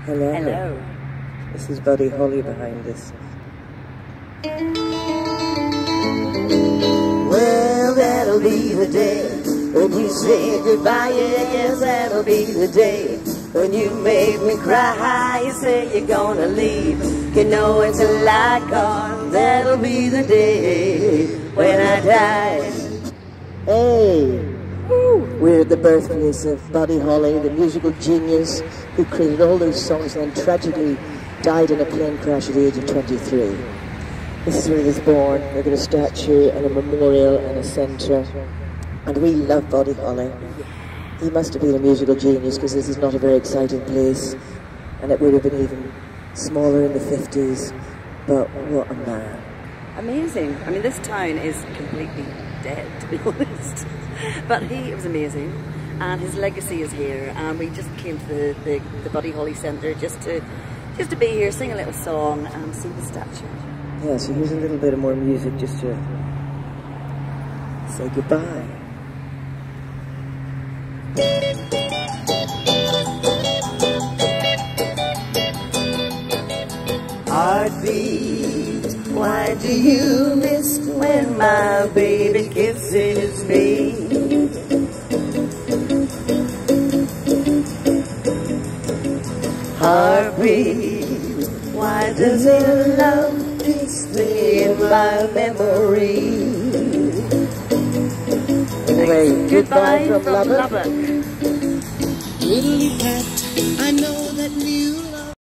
Hello. Hello. This is Buddy Holly behind us. Well, that'll be the day when you say goodbye. Yeah, yes, that'll be the day when you make me cry. You say you're gonna leave, you know it's a lie, 'cause that'll be the day when I die. Hey! We're at the birthplace of Buddy Holly, the musical genius who created all those songs and then tragically died in a plane crash at the age of 23. This is where he was born. We've got a statue and a memorial and a centre. And we love Buddy Holly. He must have been a musical genius, because this is not a very exciting place. And it would have been even smaller in the 50s. But what a man. Amazing. I mean, this town is completely dead, to be honest. But he was amazing, and his legacy is here. And we just came to the Buddy Holly Centre just to be here, sing a little song, and see the statue. Yeah, so here's a little bit of more music just to say goodbye. Heartbeat, why do you miss when my baby kisses me? Heartbeat, why does your love stay in my memory? Anyway, goodbye from Lubbock. Lubbock. Little Pat, I know